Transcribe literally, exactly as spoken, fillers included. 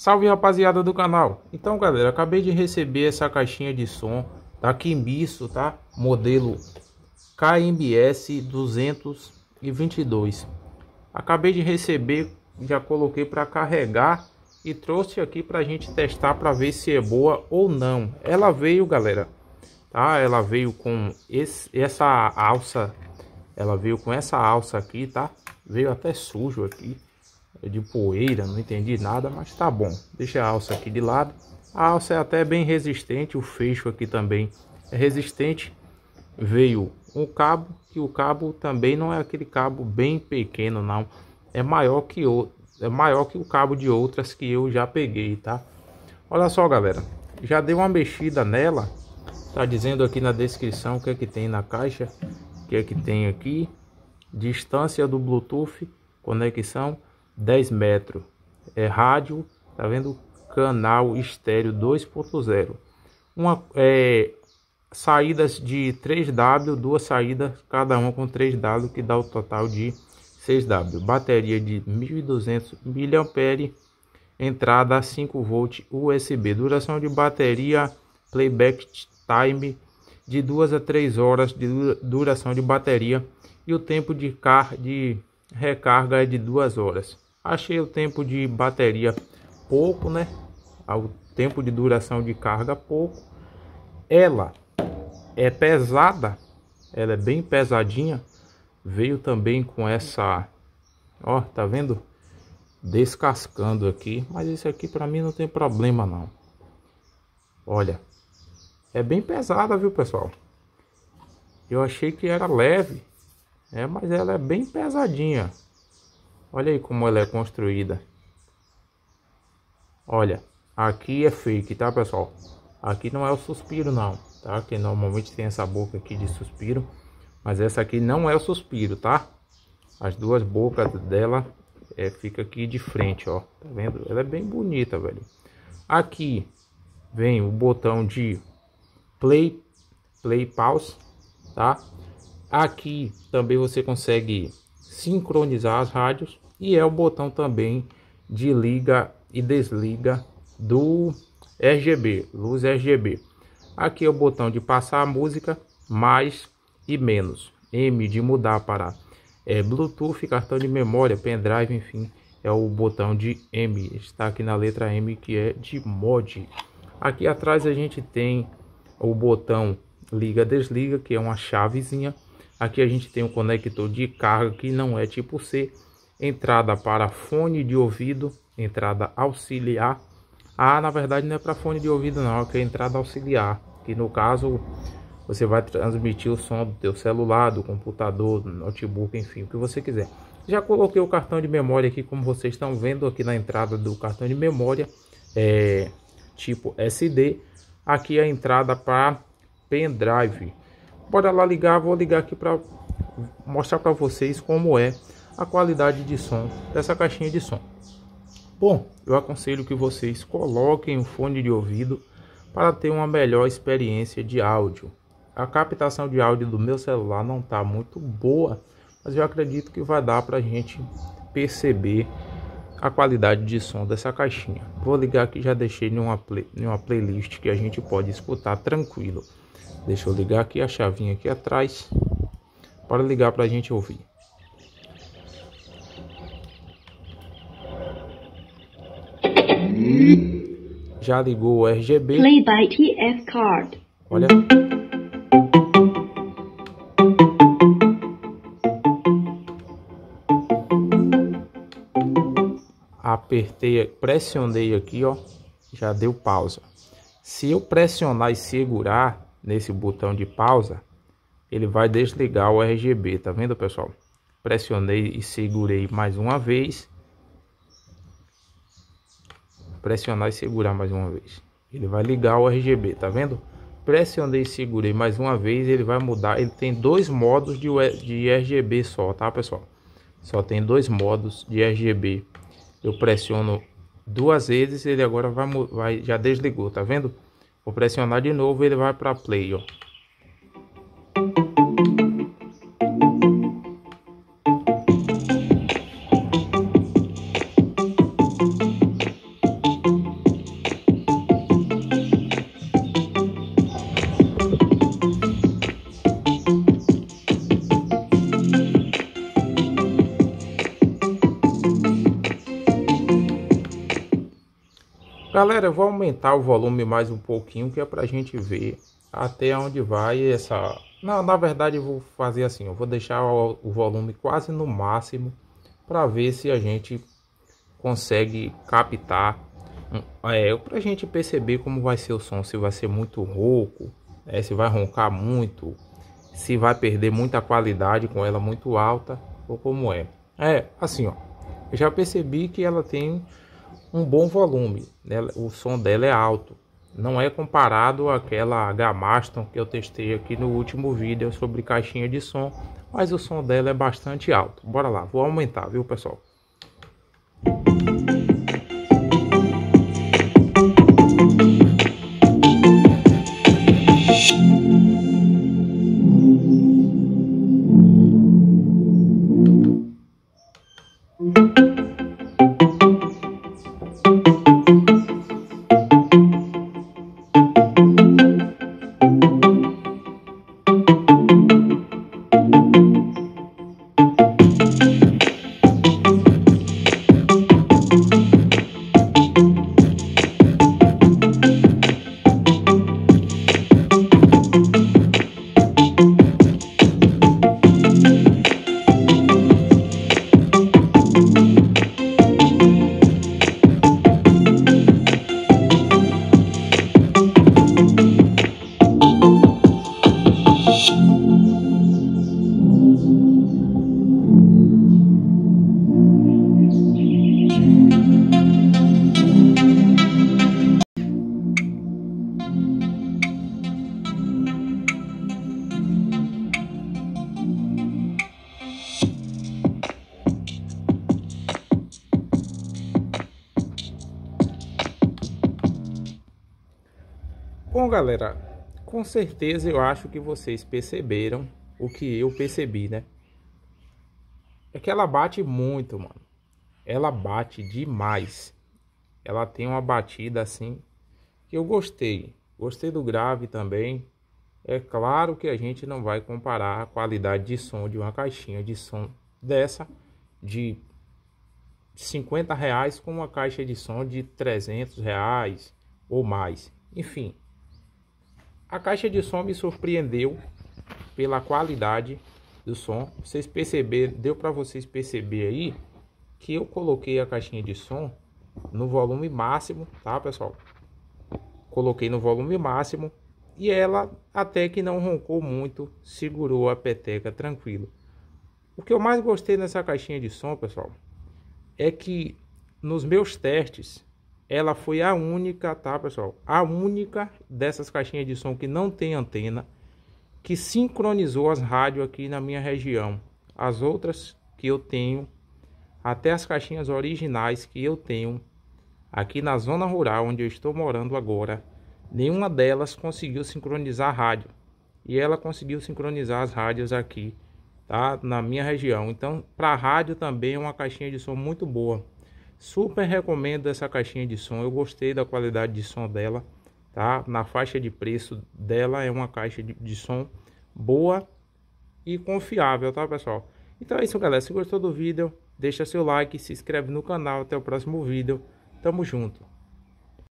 Salve, rapaziada do canal. Então, galera, acabei de receber essa caixinha de som da Kimbisso, tá? Modelo K M S duzentos e vinte e dois. Acabei de receber, já coloquei para carregar e trouxe aqui pra gente testar para ver se é boa ou não. Ela veio, galera, tá? Ela veio com esse, essa alça, ela veio com essa alça aqui, tá? Veio até sujo aqui, de poeira, não entendi nada, mas tá bom. Deixa a alça aqui de lado. A alça é até bem resistente, o fecho aqui também é resistente. Veio um cabo, que o cabo também não é aquele cabo bem pequeno, não. É maior que o é maior que o cabo de outras que eu já peguei, tá? Olha só, galera, já dei uma mexida nela. Tá dizendo aqui na descrição o que é que tem na caixa, o que é que tem aqui. Distância do Bluetooth, conexão dez metros, é rádio, tá vendo? Canal estéreo dois ponto zero, uma é, saídas de três W, duas saídas cada uma com três W, que dá o total de seis W. Bateria de mil e duzentos miliamperes, entrada cinco volts U S B. Duração de bateria, playback time de duas a três horas de duração de bateria, e o tempo de car de recarga é de duas horas. Achei o tempo de bateria pouco, né? O tempo de duração de carga pouco. Ela é pesada, ela é bem pesadinha. Veio também com essa, ó, tá vendo? Descascando aqui, mas isso aqui para mim não tem problema não. Olha, é bem pesada, viu, pessoal? Eu achei que era leve, é, mas ela é bem pesadinha. Olha aí como ela é construída. Olha, aqui é fake, tá, pessoal? Aqui não é o suspiro não, tá? Que normalmente tem essa boca aqui de suspiro, mas essa aqui não é o suspiro, tá? As duas bocas dela é, fica aqui de frente, ó. Tá vendo? Ela é bem bonita, velho. Aqui vem o botão de play, play pause, tá? Aqui também você consegue sincronizar as rádios, e é o botão também de liga e desliga do R G B, luz R G B. Aqui é o botão de passar a música, mais e menos. M de mudar para é, Bluetooth, cartão de memória, pendrive, enfim, é o botão de M. Está aqui na letra M, que é de mod. Aqui atrás a gente tem o botão liga desliga, que é uma chavezinha. Aqui a gente tem um conector de carga que não é tipo C, entrada para fone de ouvido, entrada auxiliar. Ah, na verdade não é para fone de ouvido não, é que é entrada auxiliar, que no caso você vai transmitir o som do teu celular, do computador, do notebook, enfim, o que você quiser. Já coloquei o cartão de memória aqui, como vocês estão vendo aqui na entrada do cartão de memória, é tipo S D. Aqui a entrada para pendrive. Bora lá ligar, vou ligar aqui para mostrar para vocês como é a qualidade de som dessa caixinha de som. Bom, eu aconselho que vocês coloquem um fone de ouvido para ter uma melhor experiência de áudio. A captação de áudio do meu celular não está muito boa, mas eu acredito que vai dar para a gente perceber a qualidade de som dessa caixinha. Vou ligar aqui, já deixei em uma, play, em uma playlist que a gente pode escutar tranquilo. Deixa eu ligar aqui a chavinha aqui atrás para ligar para a gente ouvir. Já ligou o R G B. Play by T F card. Olha. Apertei, pressionei aqui, ó. Já deu pausa. Se eu pressionar e segurar nesse botão de pausa, ele vai desligar o R G B, tá vendo, pessoal? Pressionei e segurei mais uma vez. Pressionar e segurar mais uma vez, ele vai ligar o R G B, tá vendo? Pressionei e segurei mais uma vez, ele vai mudar. Ele tem dois modos de, de R G B só, tá, pessoal? Só tem dois modos de R G B. Eu pressiono duas vezes, ele agora vai, vai já desligou, tá vendo? Vou pressionar de novo, ele vai para play, ó. Galera, eu vou aumentar o volume mais um pouquinho, que é pra gente ver até onde vai essa... Não, na verdade eu vou fazer assim, eu vou deixar o, o volume quase no máximo para ver se a gente consegue captar, é, pra gente perceber como vai ser o som, se vai ser muito rouco, é, se vai roncar muito, se vai perder muita qualidade com ela muito alta ou como é. É, assim, ó, eu já percebi que ela tem um bom volume, né? O som dela é alto. Não é comparado àquela Gamaston que eu testei aqui no último vídeo sobre caixinha de som, mas o som dela é bastante alto. Bora lá, vou aumentar, viu, pessoal? Bom, galera, com certeza eu acho que vocês perceberam o que eu percebi, né? É que ela bate muito, mano. Ela bate demais. Ela tem uma batida assim que eu gostei. Gostei do grave também. É claro que a gente não vai comparar a qualidade de som de uma caixinha de som dessa de cinquenta reais com uma caixa de som de trezentos reais ou mais. Enfim, a caixa de som me surpreendeu pela qualidade do som. Vocês perceberam, deu para vocês perceber aí que eu coloquei a caixinha de som no volume máximo, tá, pessoal? Coloquei no volume máximo e ela até que não roncou muito, segurou a peteca tranquilo. O que eu mais gostei nessa caixinha de som, pessoal, é que nos meus testes ela foi a única, tá, pessoal? A única dessas caixinhas de som que não tem antena, que sincronizou as rádios aqui na minha região. As outras que eu tenho, até as caixinhas originais que eu tenho aqui na zona rural onde eu estou morando agora, nenhuma delas conseguiu sincronizar a rádio. E ela conseguiu sincronizar as rádios aqui, tá, na minha região. Então, para rádio também é uma caixinha de som muito boa. Super recomendo essa caixinha de som. Eu gostei da qualidade de som dela, tá? Na faixa de preço dela é uma caixa de, de som boa e confiável, tá, pessoal? Então é isso, galera. Se gostou do vídeo, deixa seu like, se inscreve no canal. Até o próximo vídeo. Tamo junto.